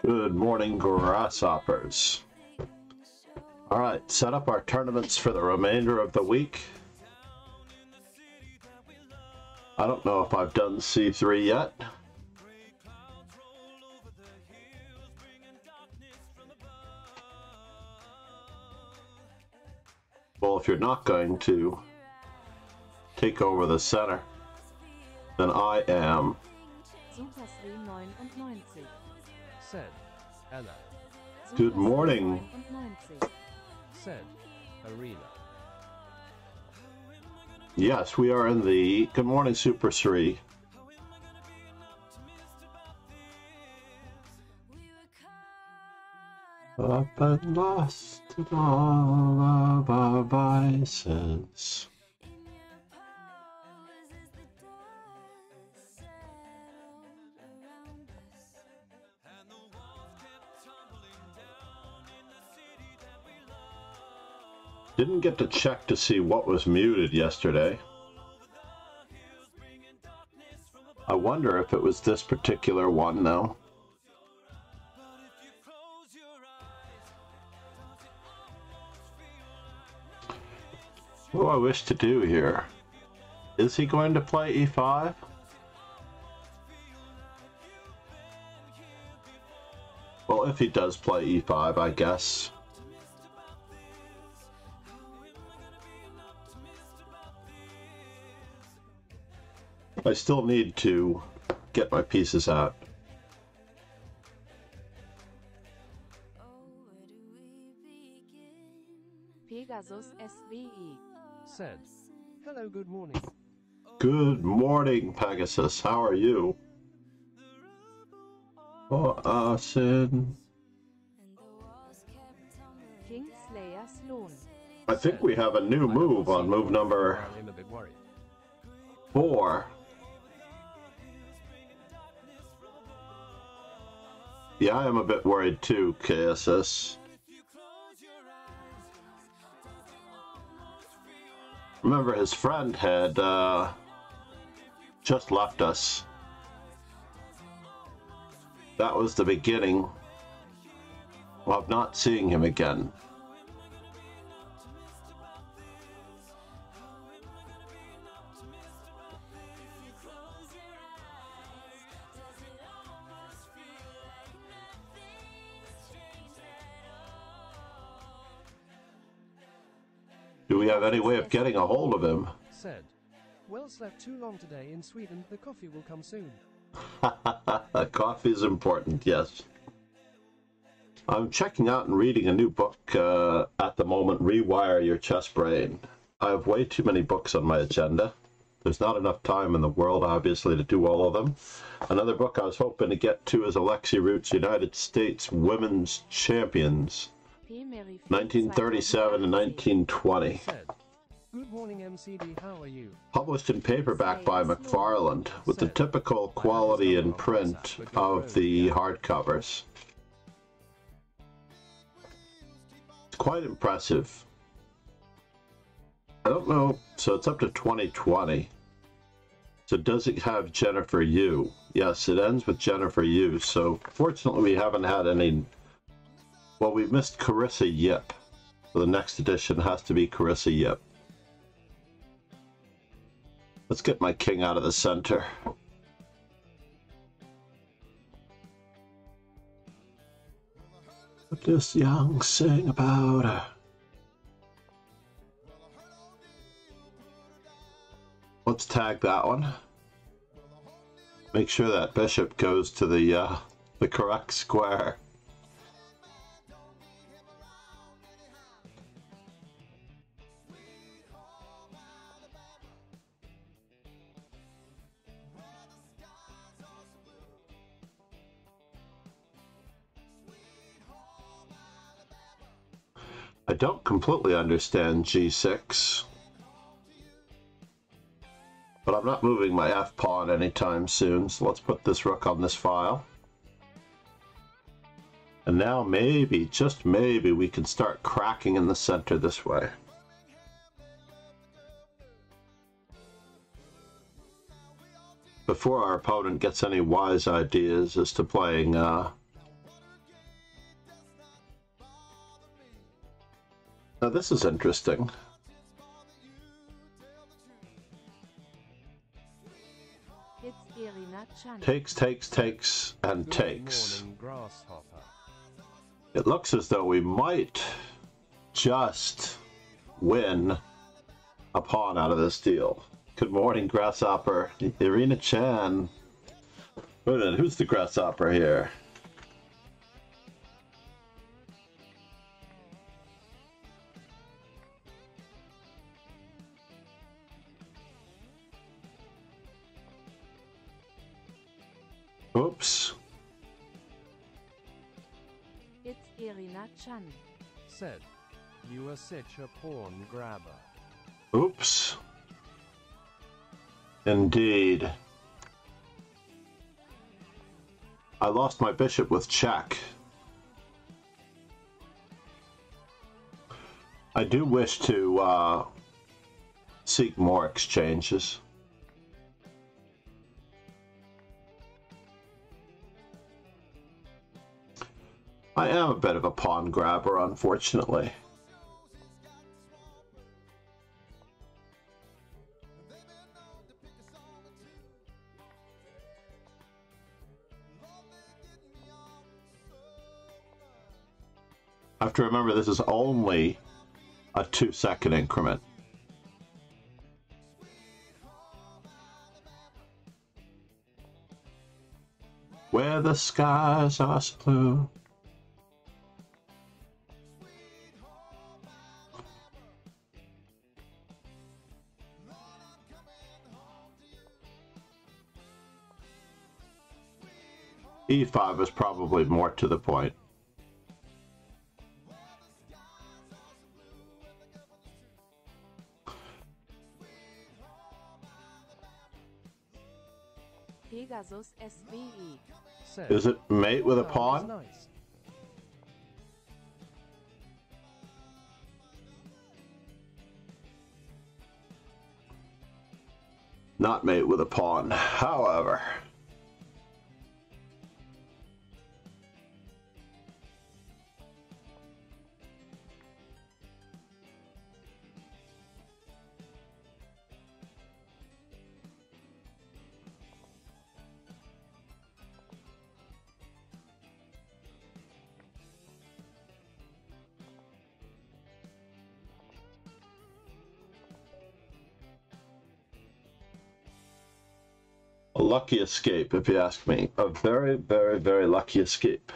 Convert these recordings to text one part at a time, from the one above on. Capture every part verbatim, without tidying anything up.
Good morning, grasshoppers. Alright, set up our tournaments for the remainder of the week. I don't know if I've done C three yet. Well, if you're not going to take over the center, then I am. Said Ella. Good morning. Said Arena. Yes, we are in the Good Morning Super three. Up and lost in all of our vices. Didn't get to check to see what was muted yesterday. I wonder if it was this particular one now. What do I wish to do here? Is he going to play e five? Well, if he does play e five, I guess. I still need to get my pieces out. Pegasus S V E Said, hello, good morning. Good morning, Pegasus. How are you? For us in... Kingslayer Sloan. I think we have a new move on move number I'm a bit worried. four. Yeah, I am a bit worried too, K S S. Remember, his friend had uh, just left us. That was the beginning of not seeing him again. Do we have any way of getting a hold of him? Said, well slept too long today in Sweden. The coffee will come soon. Coffee is important, yes. I'm checking out and reading a new book uh, at the moment, Rewire Your Chess Brain. I have way too many books on my agenda. There's not enough time in the world, obviously, to do all of them. Another book I was hoping to get to is Alexi Root's United States Women's Champions, nineteen thirty-seven to nineteen twenty. Said, good morning, M C D. How are you? Published in paperback by McFarland, with the typical quality in print of the hardcovers. It's quite impressive. I don't know, so it's up to twenty twenty. So does it have Jennifer Yu? Yes, it ends with Jennifer Yu, so fortunately we haven't had any... Well, we missed Carissa Yip. So the next edition has to be Carissa Yip. Let's get my king out of the center. Let this young sing about her. Let's tag that one. Make sure that bishop goes to the uh, the correct square. I don't completely understand G six, but I'm not moving my F pawn anytime soon, so let's put this rook on this file. And now maybe, just maybe, we can start cracking in the center this way. Before our opponent gets any wise ideas as to playing uh, Now this is interesting. It's Irina Chan. Takes, takes, takes, and Good takes. morning, grasshopper. It looks as though we might just win a pawn out of this deal. Good morning, grasshopper. Irina Chan. Wait a minute, who's the grasshopper here? Oops. It's Irina Chan. Said, you are such a pawn grabber. Oops. Indeed. I lost my bishop with check. I do wish to uh, seek more exchanges. I am a bit of a pawn grabber, unfortunately. I have to remember this is only a two second increment. Where the skies are so blue. E five is probably more to the point. Pegasus S V E. Said, Is it mate with a "Oh, that's pawn? nice." Not mate with a pawn, however. A lucky escape, if you ask me. A very, very, very lucky escape.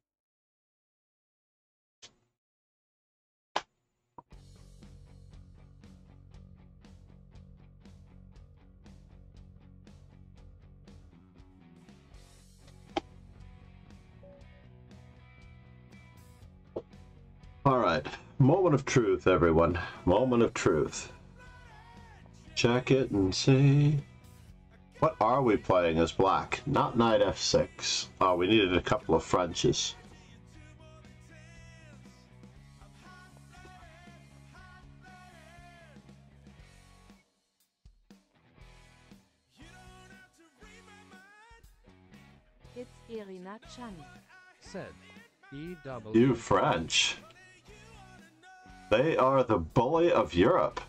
All right, moment of truth, everyone. Moment of truth. Check it and see. What are we playing as black? Not knight F six. Oh, we needed a couple of Frenches. It's Irina Chan. Said, E W. You French. They are the bully of Europe.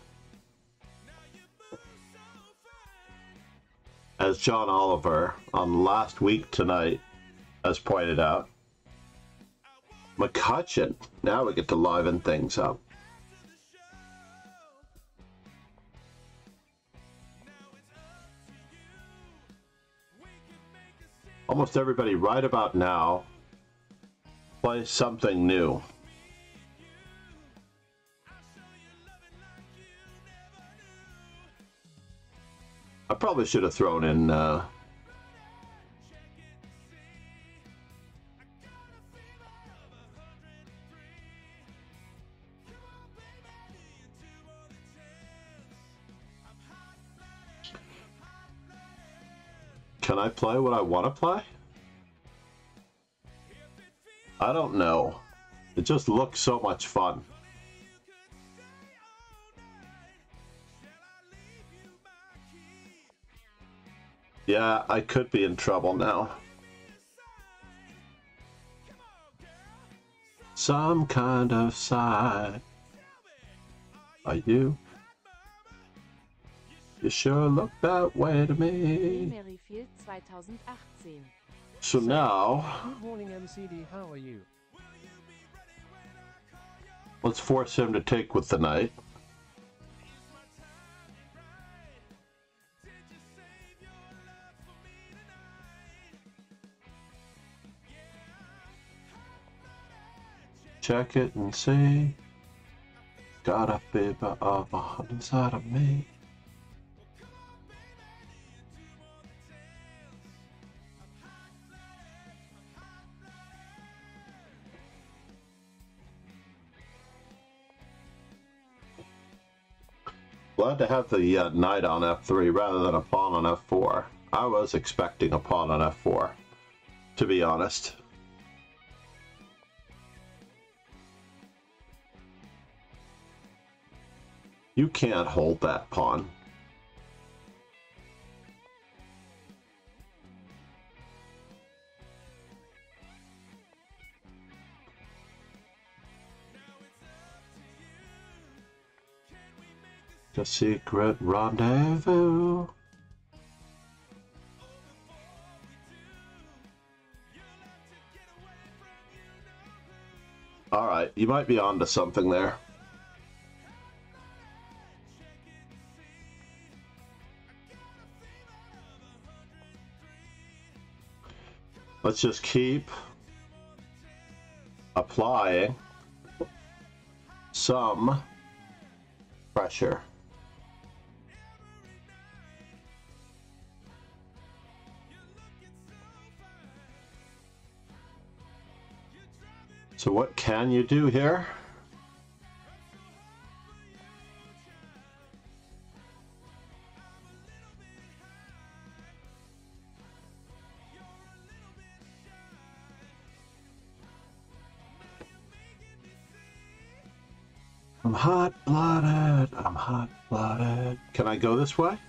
As John Oliver on Last Week Tonight has pointed out. McCutcheon. Now we get to liven things up. Almost everybody right about now plays something new. I probably should have thrown in uh, Can I play what I want to play? I don't know. It just looks so much fun. Yeah, I could be in trouble now. Some kind of sign. Are you? You sure look that way to me. Merrifield twenty eighteen. So now, Good morning, M C D. How are you? let's force him to take with the knight. Check it and see. Got a fever of a heart inside of me. Glad to have the uh, knight on F three rather than a pawn on F four. I was expecting a pawn on F four, to be honest. You can't hold that pawn. A secret rendezvous. All right, you might be onto something there. Let's just keep applying some pressure. So what can you do here? I'm hot-blooded, I'm hot-blooded. Can I go this way?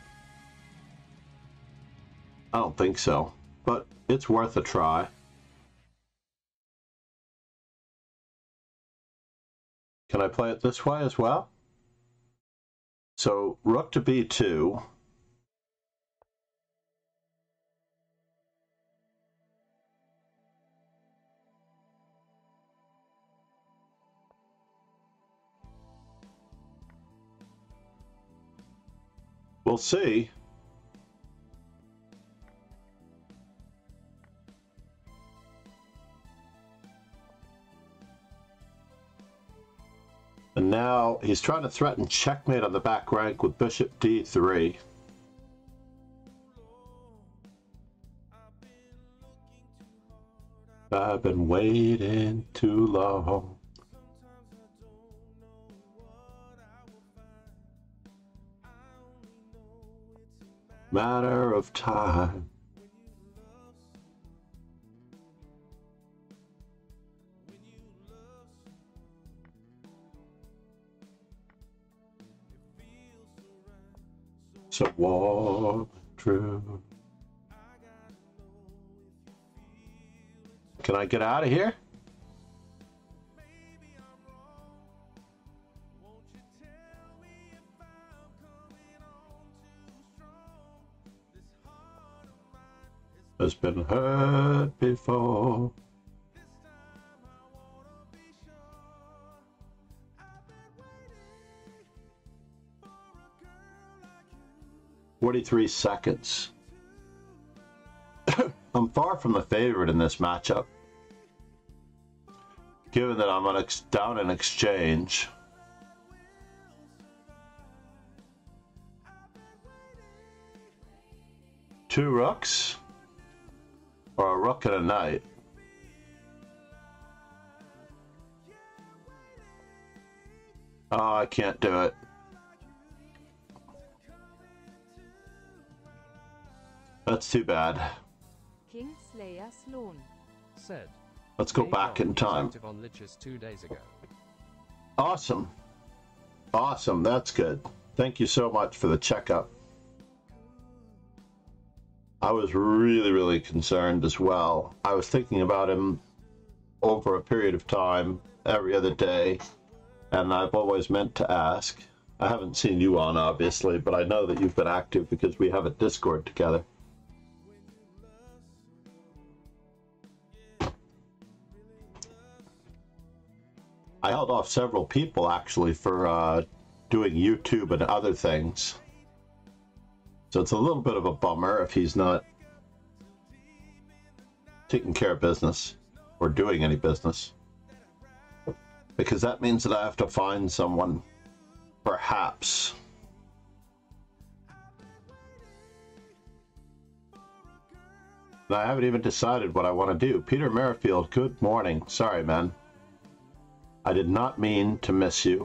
I don't think so, but it's worth a try. Can I play it this way as well? So rook to b two. We'll see. And now he's trying to threaten checkmate on the back rank with bishop d three. I've been waiting too long. Matter of time. So warm, true. Can I get out of here? Has been hurt before. forty-three seconds. I'm far from the favorite in this matchup, given that I'm on ex down in exchange. Two rooks, or a rook and a knight. Oh, I can't do it. That's too bad. Kingslayer Sloan Said. Let's go Game back one in was time. active on Lichess two days ago. Awesome. Awesome. That's good. Thank you so much for the checkup. I was really, really concerned as well. I was thinking about him over a period of time, every other day, and I've always meant to ask. I haven't seen you on, obviously, but I know that you've been active because we have a Discord together. I held off several people, actually, for uh, doing YouTube and other things. So it's a little bit of a bummer if he's not taking care of business or doing any business. Because that means that I have to find someone, perhaps. And I haven't even decided what I want to do. Peter Merrifield, good morning. Sorry, man. I did not mean to miss you.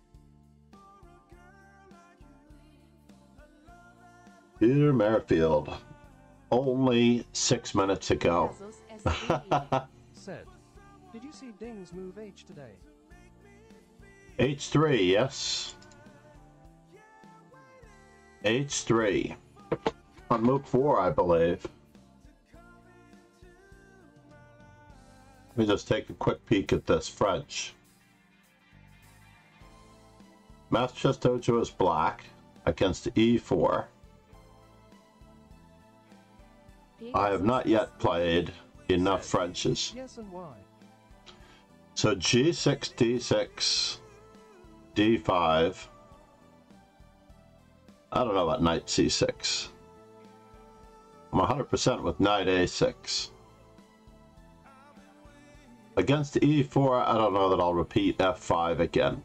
Peter Merrifield, only six minutes ago. Said, did you see Dings move H today? H three, yes. H three. On move four, I believe. Let me just take a quick peek at this French. Master Chess Dojo is black against E four. I have not yet played enough Frenches. Yes, and why? So G six, D six, D five. I don't know about knight C six. I'm one hundred percent with knight A six. Against E four, I don't know that I'll repeat F five again.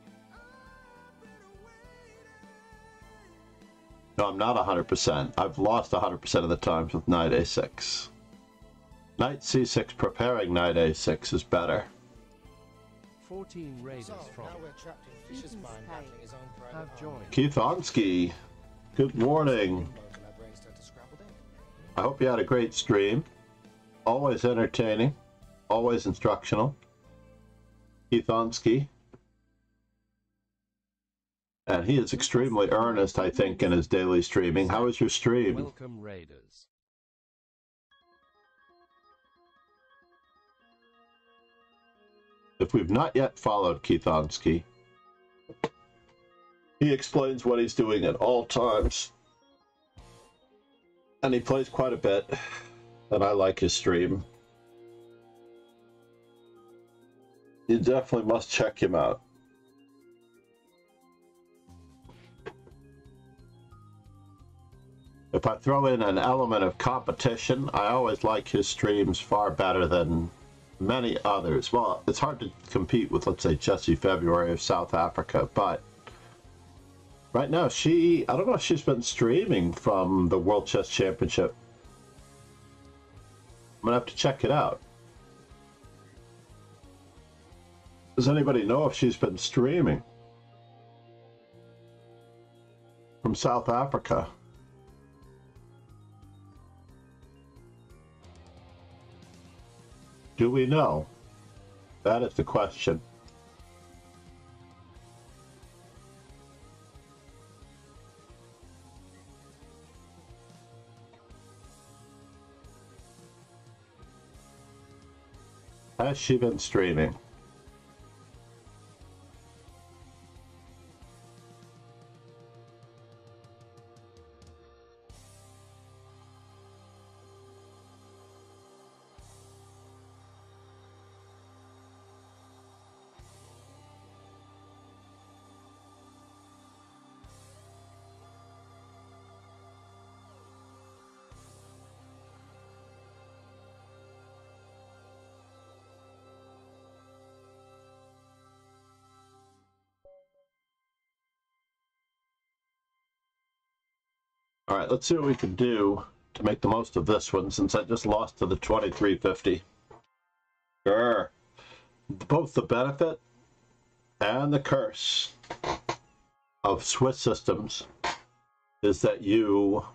No, I'm not one hundred percent. I've lost one hundred percent of the times with knight A six. Knight C six preparing knight A six is better. fourteen raiders So, from now we're trapped in Fisher's Mind battling his own private have joined. Keith Onsky, good morning. army. My brain started to scramble then. I hope you had a great stream. Always entertaining. Always instructional. Keith Onsky. And he is extremely earnest, I think, in his daily streaming. How was your stream? Welcome, raiders. If we've not yet followed Keith Onsky, he explains what he's doing at all times. And he plays quite a bit. And I like his stream. You definitely must check him out. If I throw in an element of competition, I always like his streams far better than many others. Well, it's hard to compete with, let's say, Jessie February of South Africa, but right now she, I don't know if she's been streaming from the World Chess Championship. I'm gonna have to check it out. Does anybody know if she's been streaming from South Africa? Do we know? That is the question. Has she been streaming? All right, let's see what we can do to make the most of this one, since I just lost to the twenty-three fifty. Sure. Both the benefit and the curse of Swiss systems is that you,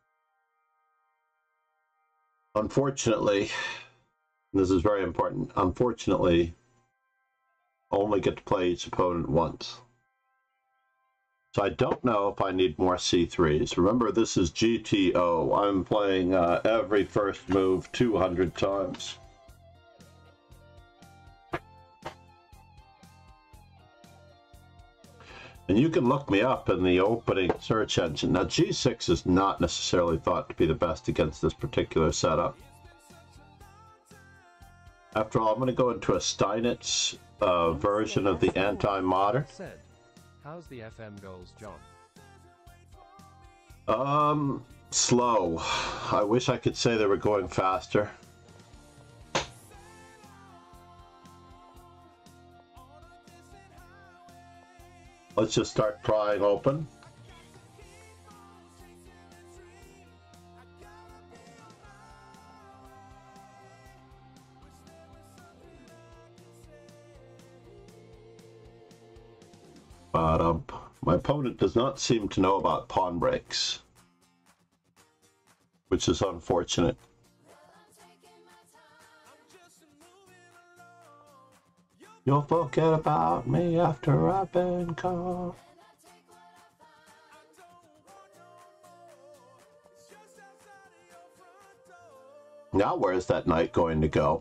unfortunately, this is very important, unfortunately, only get to play each opponent once. So I don't know if I need more C threes. Remember, this is G T O. I'm playing uh, every first move two hundred times. And you can look me up in the opening search engine. Now, G six is not necessarily thought to be the best against this particular setup. After all, I'm going to go into a Steinitz uh, version of the anti-modern. Said, how's the F M goals, John? Um, slow. I wish I could say they were going faster. Let's just start prying open. But um, my opponent does not seem to know about pawn breaks, which is unfortunate. You'll forget about me after I've been caught. Now where's that knight going to go?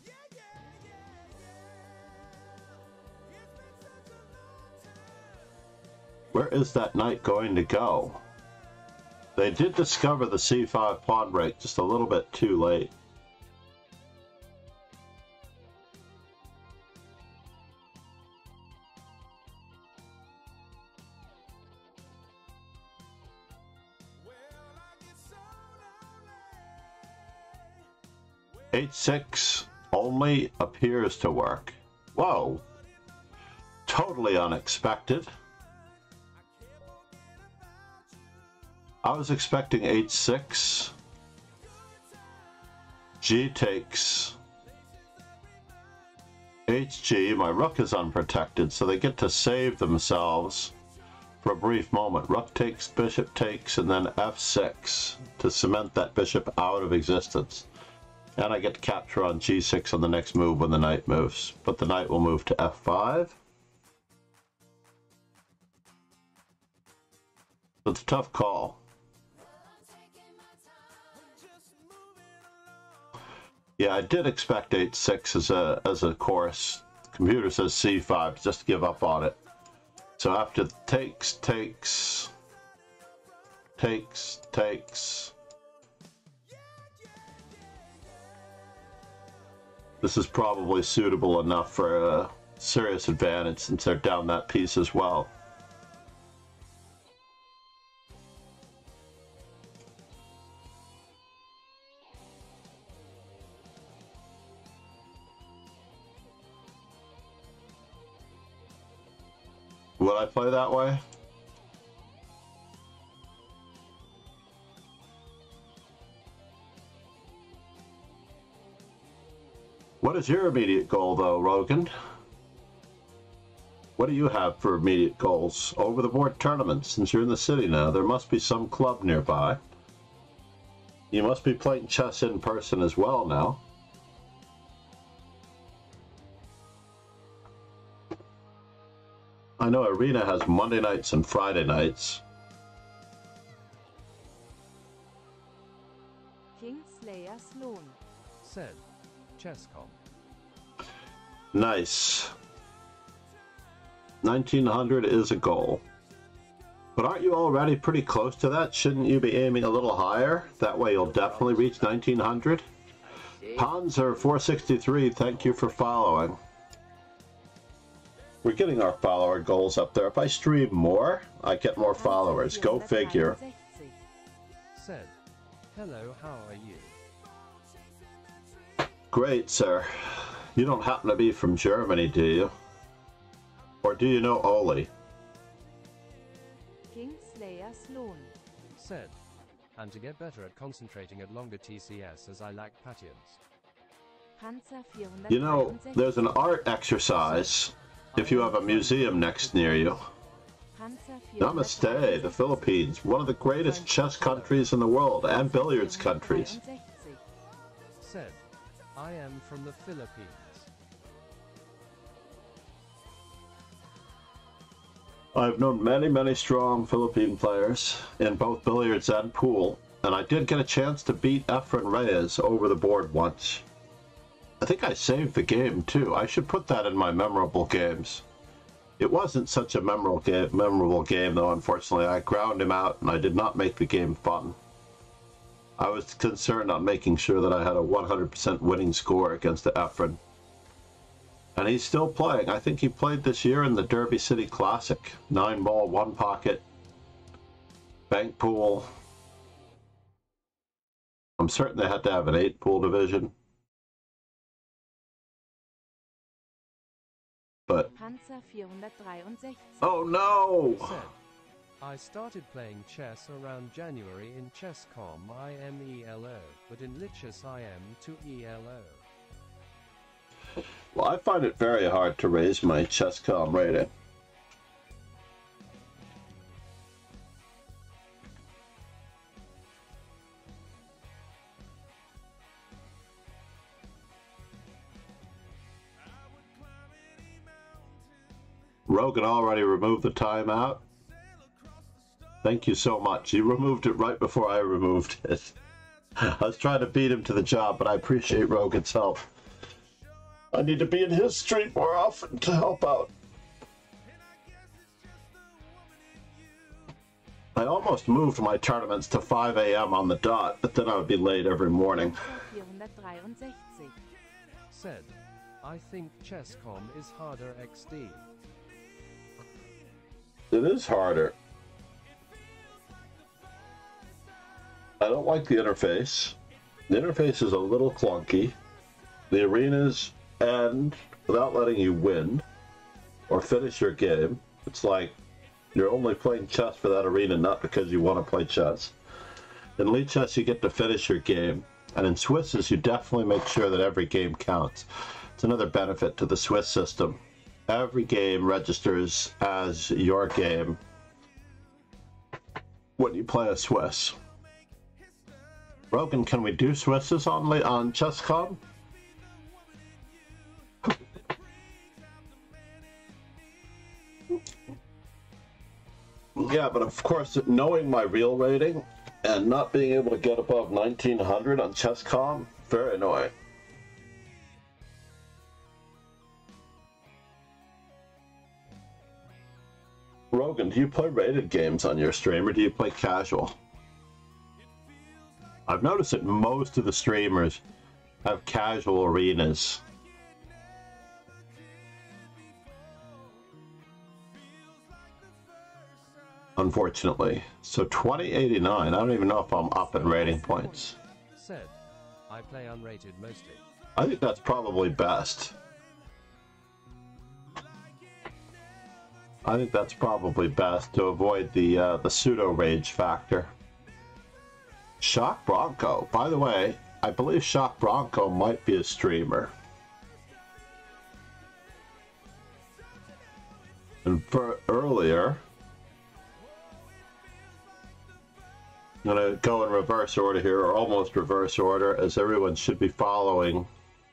Where is that knight going to go? They did discover the c five pawn break just a little bit too late. h six only appears to work. Whoa. Totally unexpected. I was expecting h six. G takes. Hg, my rook is unprotected, so they get to save themselves for a brief moment. Rook takes, bishop takes, and then f six to cement that bishop out of existence. And I get to capture on g six on the next move when the knight moves. But the knight will move to f five. It's a tough call. Yeah, I did expect h six as a as a course. The computer says c five, just to give up on it. So after takes, takes, takes, takes. This is probably suitable enough for a serious advantage since they're down that piece as well. Will I play that way? What is your immediate goal, though, Rogan? What do you have for immediate goals? Over the board tournaments, since you're in the city now, there must be some club nearby. You must be playing chess in person as well now. I know Arena has Monday nights and Friday nights. Kingslayer Sloan said, Chesscom. Nice. nineteen hundred is a goal. But aren't you already pretty close to that? Shouldn't you be aiming a little higher? That way you'll definitely reach nineteen hundred. Panzer four sixty-three, thank you for following. We're getting our follower goals up there. If I stream more, I get more followers. Go figure. Said, hello, how are you? Great, sir. You don't happen to be from Germany, do you? Or do you know Oli? Kingslayer Sloan said, and to get better at concentrating at longer T C S as I lack patience. You know, there's an art exercise if you have a museum next near you. Namaste, the Philippines, one of the greatest chess countries in the world, and billiards countries. Said, I am from the Philippines. I've known many, many strong Philippine players in both billiards and pool, and I did get a chance to beat Efren Reyes over the board once. I think I saved the game too. I should put that in my memorable games. It wasn't such a memorable game, memorable game, though, unfortunately. I ground him out, and I did not make the game fun. I was concerned on making sure that I had a one hundred percent winning score against the Efren. And he's still playing. I think he played this year in the Derby City Classic. Nine ball, one pocket, bank pool. I'm certain they had to have an eight pool division. But Panzer vierhundertdreiundsechzig. oh no! Said, I started playing chess around January in ChessCom I M E L O, but in Lichess I M to E L O. Well, I find it very hard to raise my ChessCom rating. Rogan already removed the timeout. Thank you so much. You removed it right before I removed it. I was trying to beat him to the job, but I appreciate Rogan's help. I need to be in his stream more often to help out. I almost moved my tournaments to five A M on the dot, but then I would be late every morning. vierhundertdreiundsechzig. Said, I think ChessCom is harder X D. It is harder. I don't like the interface. The interface is a little clunky. The arenas end without letting you win or finish your game. It's like you're only playing chess for that arena, not because you want to play chess. In Lead Chess, you get to finish your game. And in Swisses, you definitely make sure that every game counts. It's another benefit to the Swiss system. Every game registers as your game when you play a Swiss. Rogan, can we do Swisses on, on ChessCom? Yeah, but of course, knowing my real rating and not being able to get above nineteen hundred on ChessCom, very annoying. Rogan, do you play rated games on your stream, or do you play casual? I've noticed that most of the streamers have casual arenas. Unfortunately. So twenty eighty-nine, I don't even know if I'm up in rating points. Said, I play unrated mostly. I think that's probably best. I think that's probably best to avoid the uh, the pseudo rage factor. Shock Bronco. By the way, I believe Shock Bronco might be a streamer. And for earlier, I'm gonna go in reverse order here, or almost reverse order, as everyone should be following.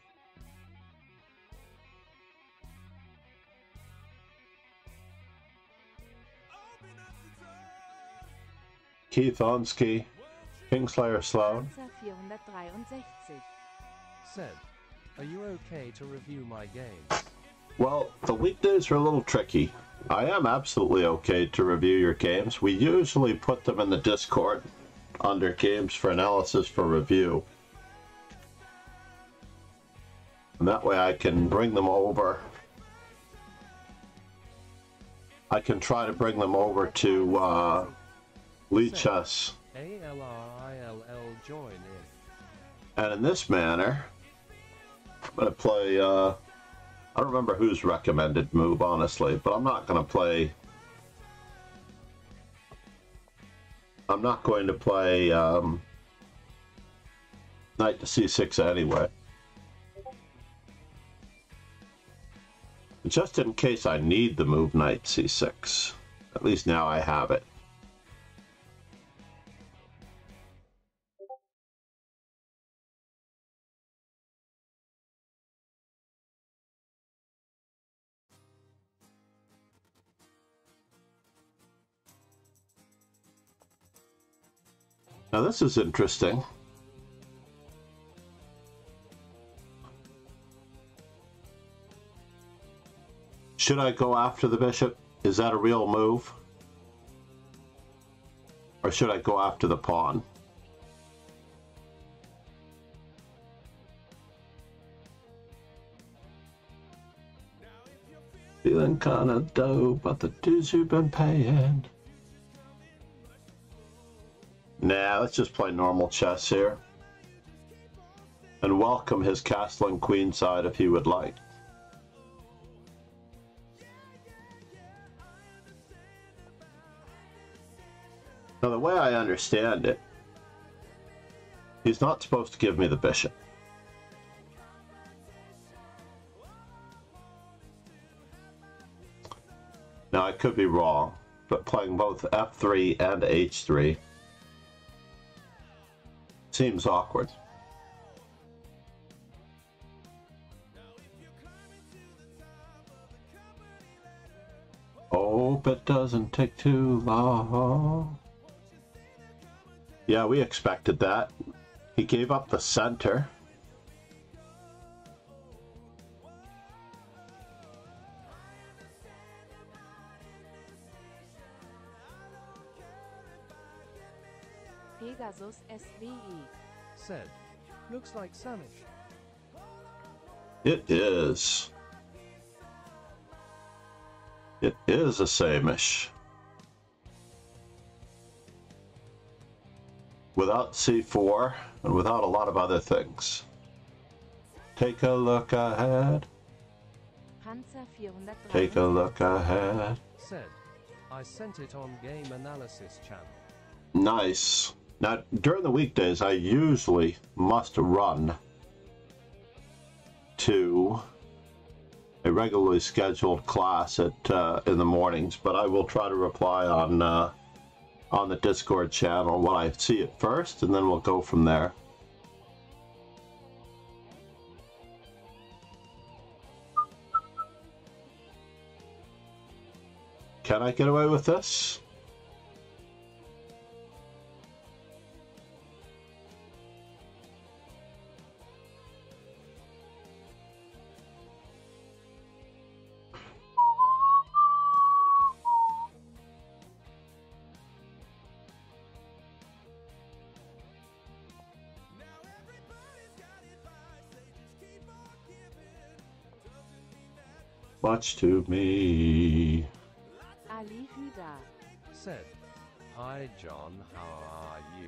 Keith Onsky, Kingslayer Sloan. Panzer vierhundertdreiundsechzig. Said, are you okay to review my games? Well, the weekdays are a little tricky. I am absolutely okay to review your games. We usually put them in the Discord under Games for Analysis for Review. And that way I can bring them over. I can try to bring them over to uh, Lead Chess. A L R I L L join in. And in this manner, I'm going to play, uh, I don't remember whose recommended move, honestly, but I'm not going to play, I'm not going to play um, knight to c six anyway. Just in case I need the move knight c six. At least now I have it. Now this is interesting. Should I go after the bishop? Is that a real move? Or should I go after the pawn? Feeling kinda dope, but the dues you've been paying. Nah, let's just play normal chess here. And welcome his castling queenside if he would like. Now, the way I understand it, he's not supposed to give me the bishop. Now, I could be wrong, but playing both f three and h three seems awkward. Hope it doesn't take too long. Yeah, we expected that. He gave up the center. Pegasus S V E said, looks like Samish. It is. It is a Samish. Without c four and without a lot of other things. Take a look ahead. Panzer vierhundertdreiundsechzig Take a look ahead. Said, I sent it on Game Analysis channel. Nice. Now, during the weekdays, I usually must run to a regularly scheduled class at uh, in the mornings, but I will try to reply on uh, on the Discord channel when I see it first, and then we'll go from there. Can I get away with this? Much to me. Ali Huda said, hi John, how are you?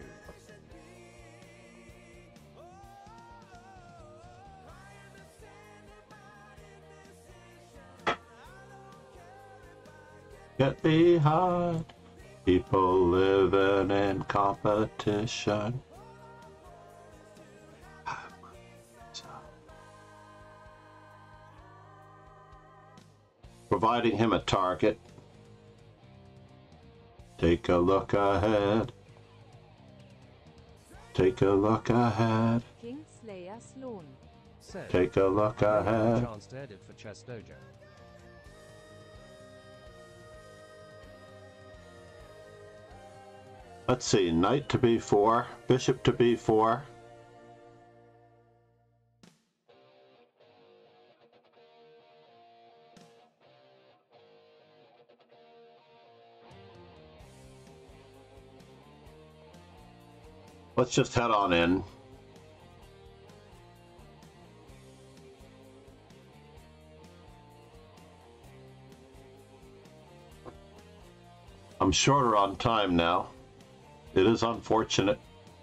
Get behind people living in competition. Providing him a target. Take a look ahead. Take a look ahead. Kingslayer Sloan said, Take a look ahead. chance to edit for Chess Dojo. Let's see, knight to b four, bishop to b four. Let's just head on in. I'm shorter on time now. It is unfortunate.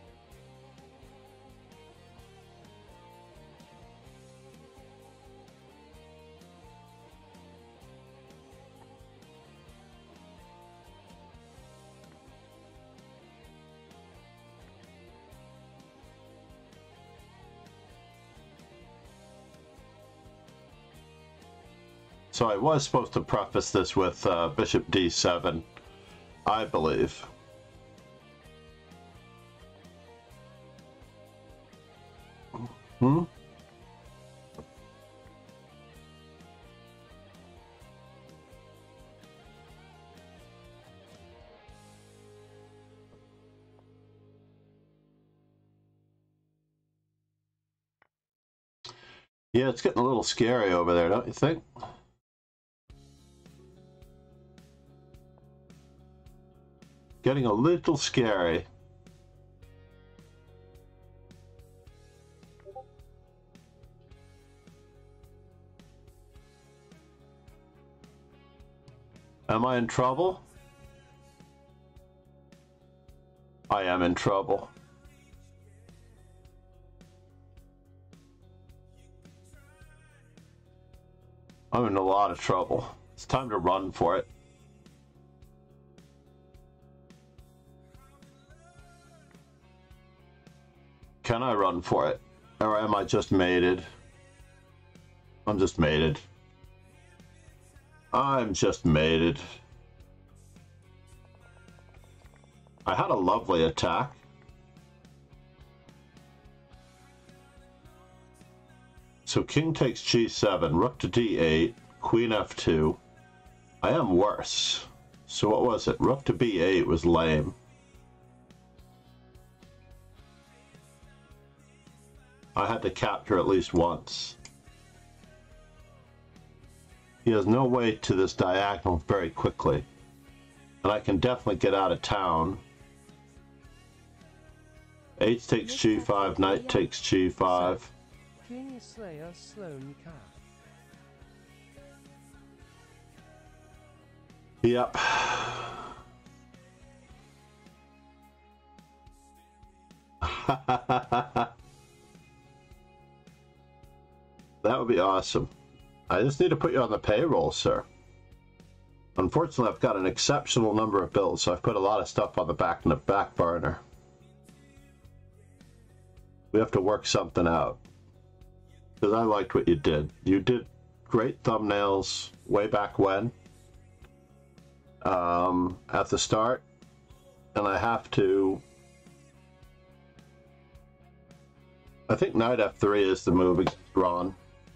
So I was supposed to preface this with uh, bishop d seven, I believe. Hmm? Yeah, it's getting a little scary over there, don't you think? Getting a little scary. Am I in trouble? I am in trouble. I'm in a lot of trouble. It's time to run for it. Can I run for it? Or am I just mated? I'm just mated. I'm just mated. I had a lovely attack. So king takes g seven, rook to d eight, queen f two. I am worse. So what was it? Rook to b eight was lame. I had to capture at least once. He has no way to this diagonal very quickly. And I can definitely get out of town. H takes g five, knight takes g five. King Slayer Sloan Cat. Yep. That would be awesome. I just need to put you on the payroll, sir. Unfortunately, I've got an exceptional number of bills, so I've put a lot of stuff on the back and the back burner. We have to work something out. Because I liked what you did. You did great thumbnails way back when. Um, at the start. And I have to... I think knight f three is the move drawn.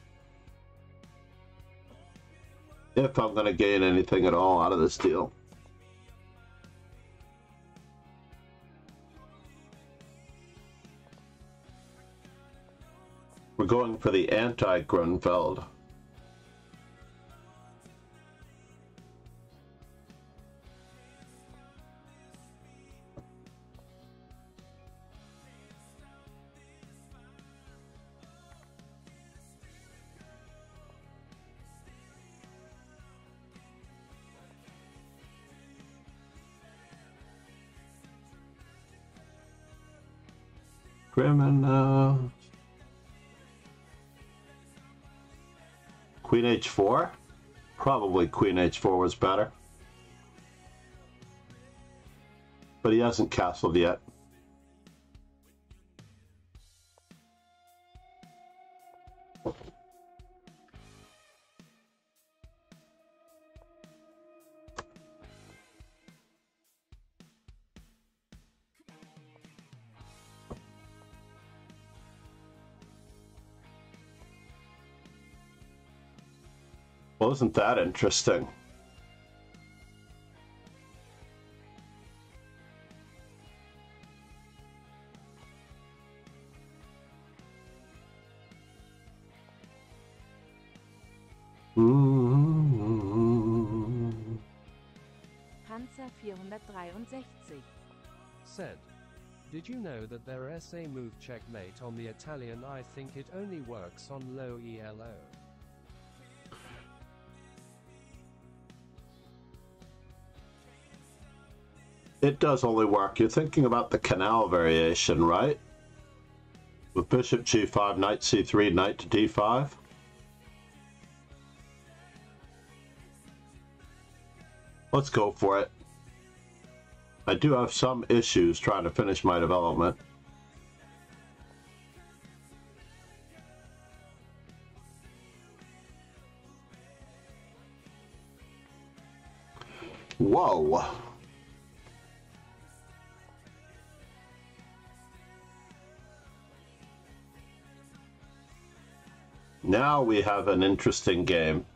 If I'm going to gain anything at all out of this deal. We're going for the anti-Grunfeld. Criminal. Queen h four? Probably queen h four was better. But he hasn't castled yet. Well, isn't that interesting? Mm-hmm. Panzer vierhundertdreiundsechzig. Said. Did you know that their S A move checkmate on the Italian? I think it only works on low E L O. It does only work. You're thinking about the canal variation, right? With bishop g five, knight c three, knight to d five. Let's go for it. I do have some issues trying to finish my development. Whoa. Now we have an interesting game.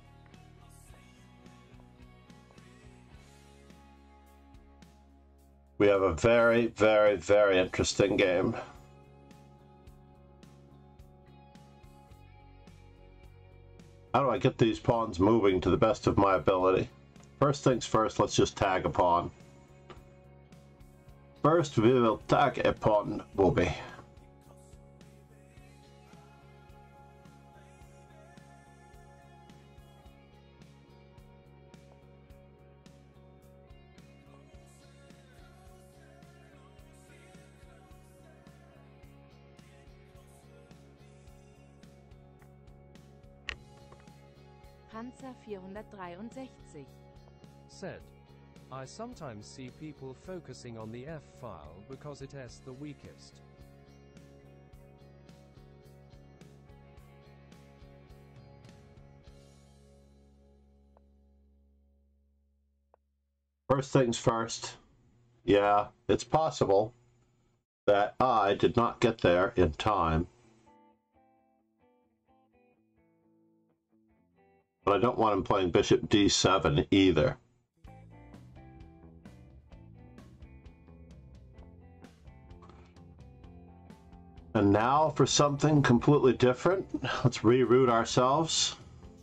We have a very, very, very interesting game. How do I get these pawns moving to the best of my ability? First things first, let's just tag a pawn. first we will tag upon Bobby. Panzer vierhundertdreiundsechzig. Said. I sometimes see people focusing on the F file because it is the weakest. First things first. Yeah, it's possible that I did not get there in time. But I don't want him playing bishop d seven either. And now for something completely different. Let's reroute ourselves.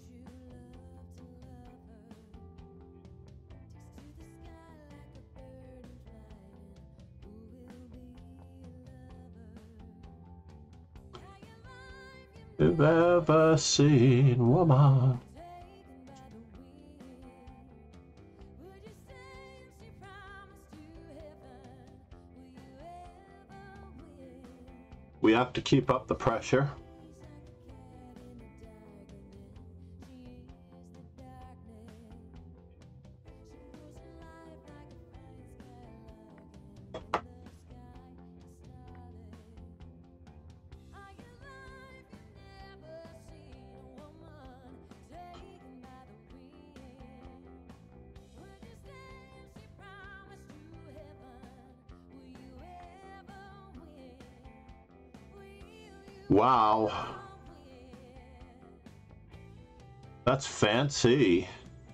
You've ever seen woman. We have to keep up the pressure. Wow. That's fancy.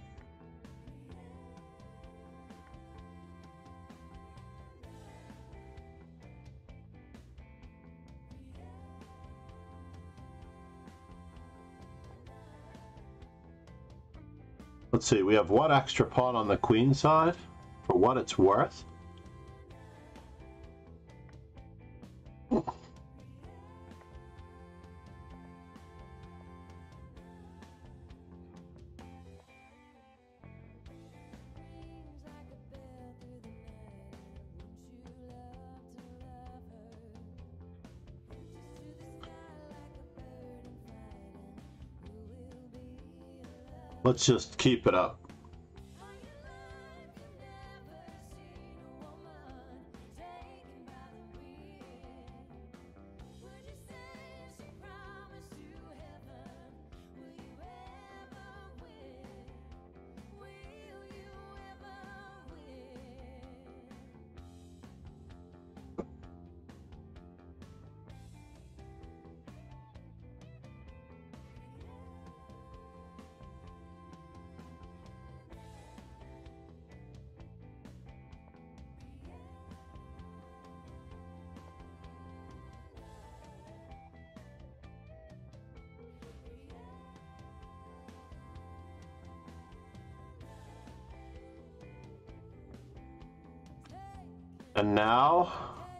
Let's see, we have one extra pawn on the queen side for what it's worth. Let's just keep it up. And now,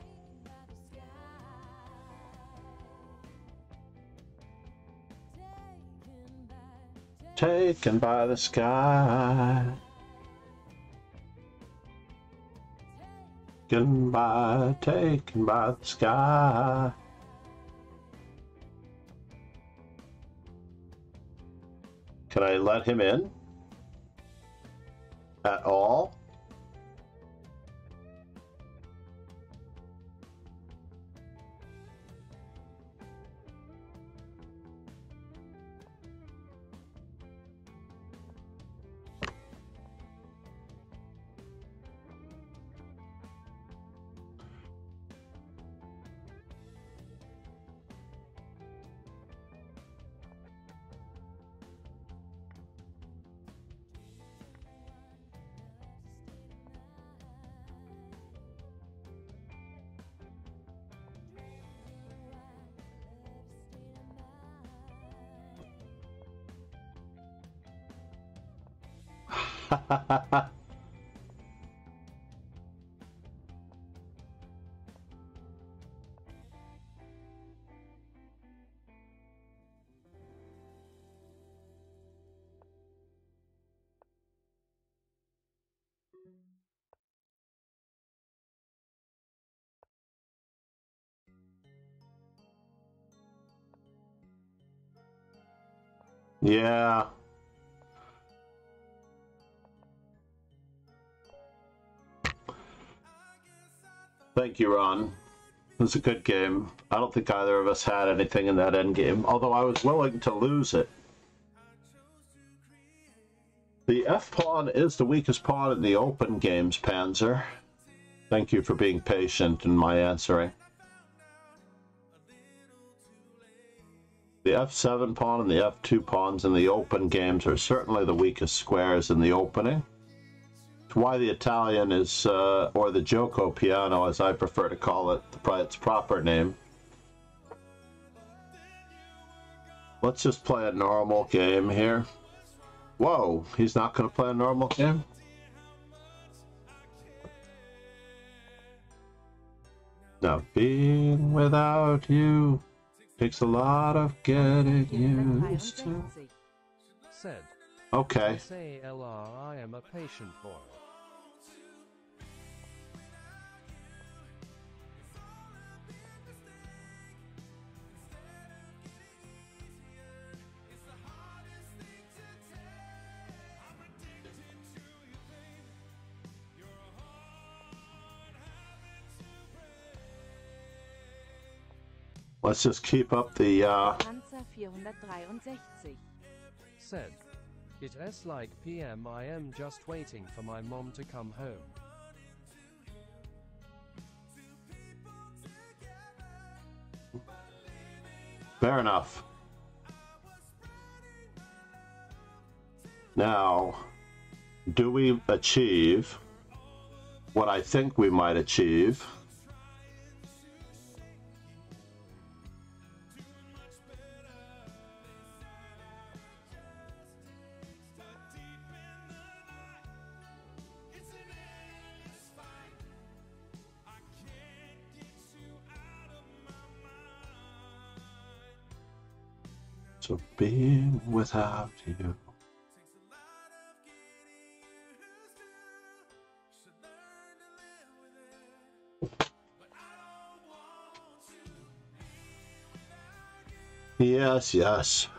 taken by the sky, taken by, taken by the sky. Can I let him in at all? Yeah. Thank you, Ron. It was a good game. I don't think either of us had anything in that end game, although I was willing to lose it. The F-pawn is the weakest pawn in the open games, Panzer. Thank you for being patient in my answering. The F seven pawn and the F two pawns in the open games are certainly the weakest squares in the opening. It's why the Italian is, uh, or the Gioco piano, as I prefer to call it, by its proper name. Let's just play a normal game here. Whoa, he's not going to play a normal game? Now, being without you takes a lot of getting used to. Said. Okay. S A L R, I am a patient boy. Let's just keep up the, uh... Panzer vierhundertdreiundsechzig. Said. It is like P M I am just waiting for my mom to come home. Fair enough. Now, do we achieve what I think we might achieve? So being without you. Yes, yes.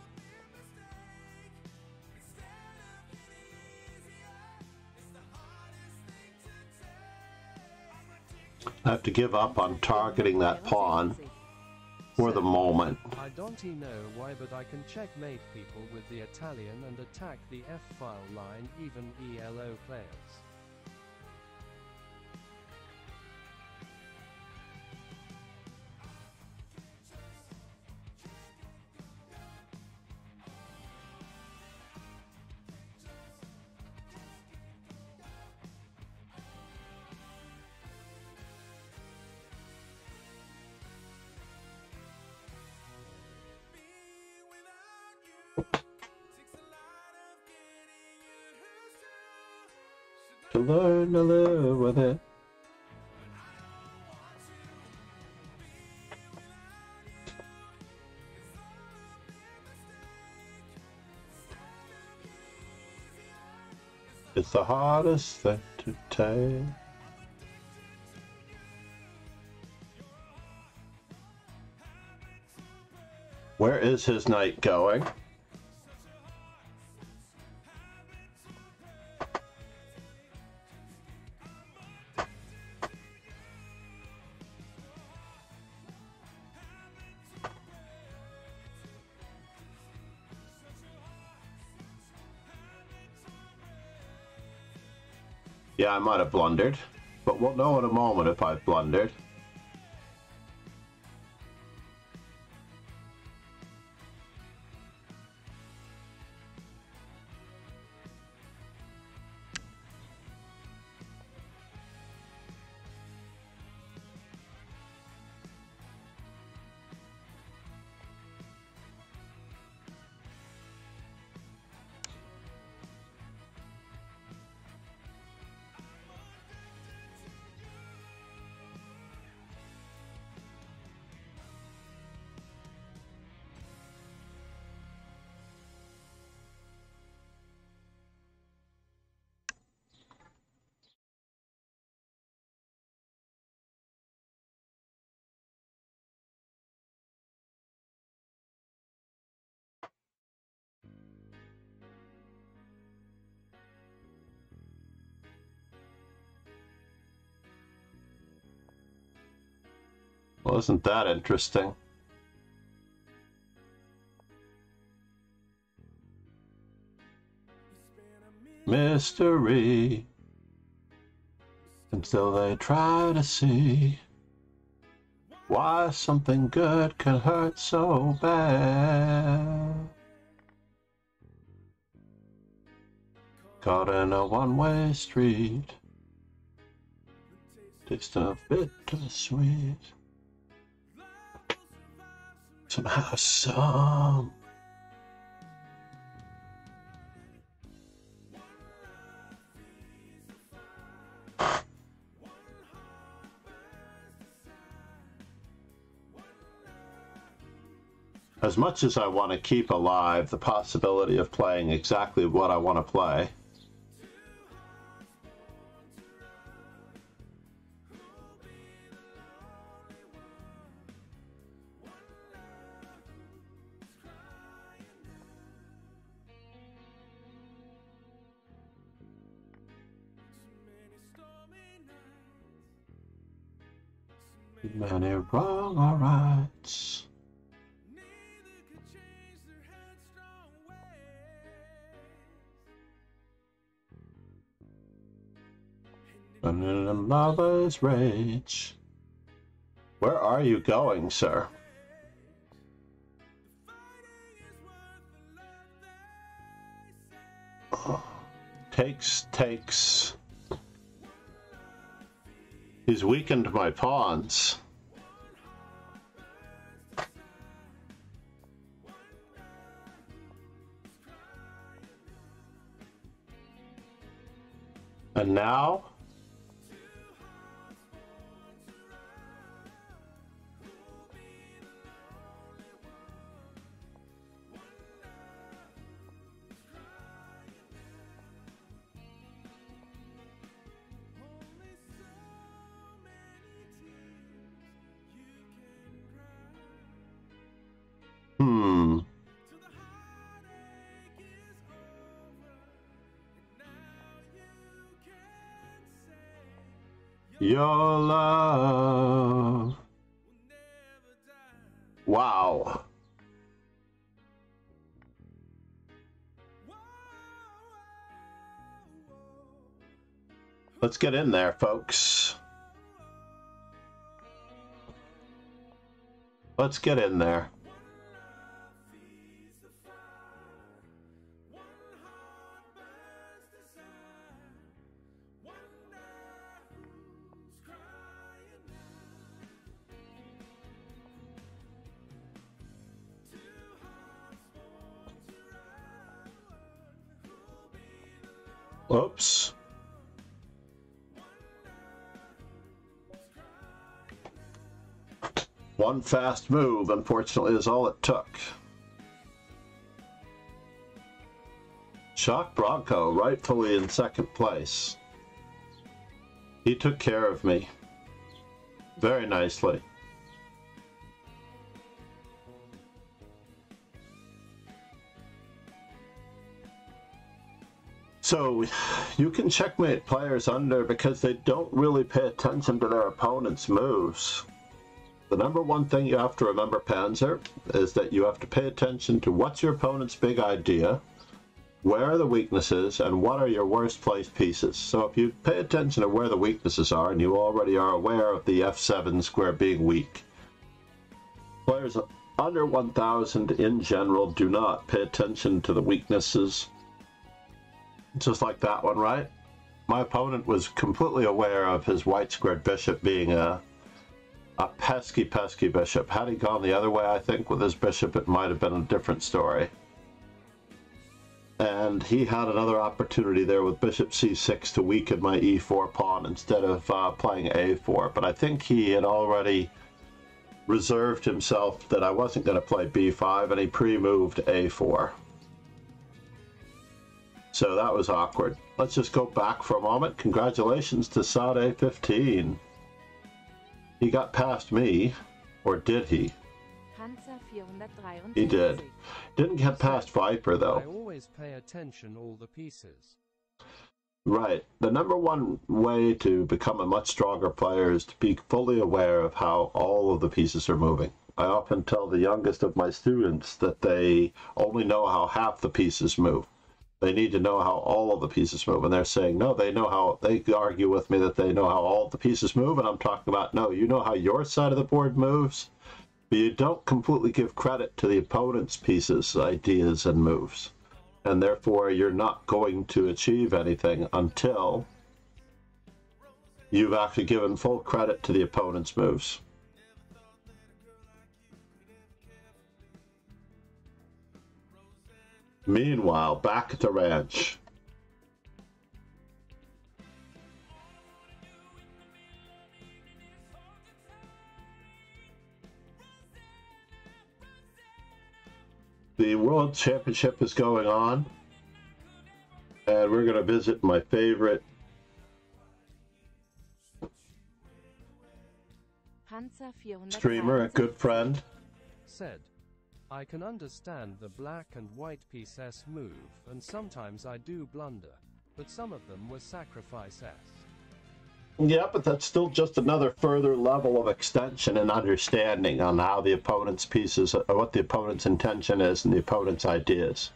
I have to give up on targeting that pawn for the moment. I don't know why, but I can checkmate people with the Italian and attack the F-file line, even E L O players. To learn to live with it. It's the hardest thing to take. Where is his knight going? Yeah, I might have blundered, but we'll know in a moment if I've blundered. Well, isn't that interesting? Mystery. Until they try to see why something good can hurt so bad. Caught in a one-way street. Taste of bittersweet. Somehow some. As much as I want to keep alive the possibility of playing exactly what I want to play, many wrong or rights. And in a lover's rage. Where are you going, sir? Takes, takes. He's weakened my pawns. And now? Hmm. Your love. Wow. Let's get in there, folks. Let's get in there. Oops. One fast move, unfortunately, is all it took. Shock Bronco, rightfully in second place. He took care of me very nicely. So, you can checkmate players under because they don't really pay attention to their opponent's moves. The number one thing you have to remember, Panzer, is that you have to pay attention to what's your opponent's big idea, where are the weaknesses, and what are your worst placed pieces. So if you pay attention to where the weaknesses are, and you already are aware of the F seven square being weak, players under one thousand in general do not pay attention to the weaknesses. Just like that one, right? My opponent was completely aware of his white squared bishop being a a pesky, pesky bishop. Had he gone the other way, I think, with his bishop, it might have been a different story. And he had another opportunity there with bishop c six to weaken my e four pawn instead of uh, playing a four. But I think he had already reserved himself that I wasn't going to play b five, and he pre-moved a four. So that was awkward. Let's just go back for a moment. Congratulations to Sade fifteen. He got past me, or did he? He did. Didn't get past Viper, though. I always pay attention all the pieces. Right. The number one way to become a much stronger player is to be fully aware of how all of the pieces are moving. I often tell the youngest of my students that they only know how half the pieces move. They need to know how all of the pieces move. And they're saying, no, they know how, they argue with me that they know how all of the pieces move. And I'm talking about, no, you know how your side of the board moves, but you don't completely give credit to the opponent's pieces, ideas, and moves. And therefore, you're not going to achieve anything until you've actually given full credit to the opponent's moves. Meanwhile, back at the ranch. The World Championship is going on, and we're going to visit my favorite streamer, a good friend. Said, I can understand the black and white pieces move, and sometimes I do blunder, but some of them were sacrifices. Yeah, but that's still just another further level of extension and understanding on how the opponent's pieces, or what the opponent's intention is and the opponent's ideas.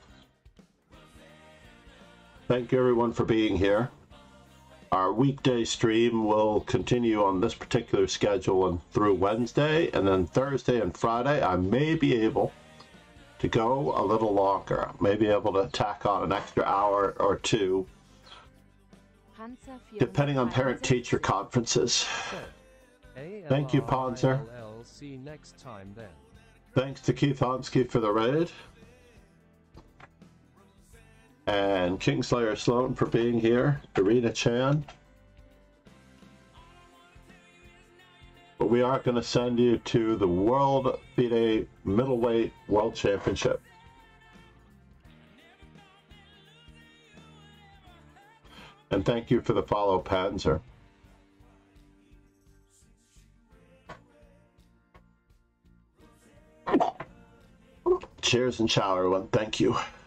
Thank you everyone for being here. Our weekday stream will continue on this particular schedule and through Wednesday, and then Thursday and Friday I may be able to go a little longer. May be able to tack on an extra hour or two, depending on parent-teacher conferences. Thank you, Ponzer. See next time then. Thanks to Keith Honsky for the raid. And Kingslayer Sloan for being here. Irina Chan. But we are going to send you to the World FIDE Middleweight World Championship. And thank you for the follow, Panzer. Cheers and ciao, everyone. Thank you.